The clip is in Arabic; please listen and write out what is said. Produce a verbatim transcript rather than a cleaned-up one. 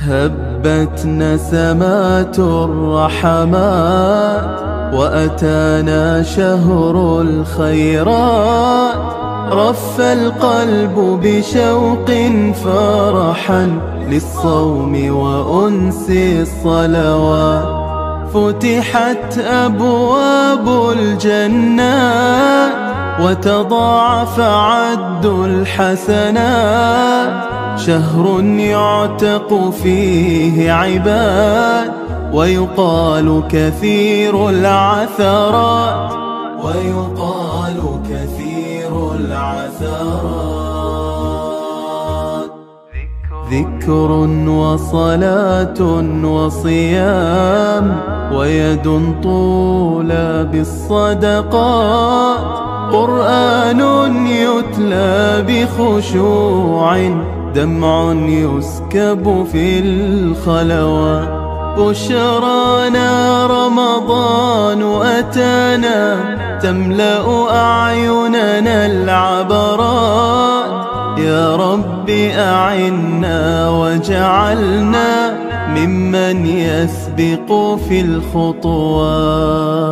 هبت نسمات الرحمات وأتانا شهر الخيرات، رف القلب بشوق فرحا للصوم وأنس الصلوات، فتحت أبواب الجنات وتضاعف عد الحسنات، شهر يعتق فيه عباد ويقال كثير العثرات، ويقال كثير العثرات. ذكر وصلاة وصيام ويد طولى بالصدقات، قرآن يتلى بخشوع، دمع يسكب في الخلوات. بشرانا رمضان أتانا تملأ أعيننا العبرات، يا رب أعنا واجعلنا ممن يسبق في الخطوات.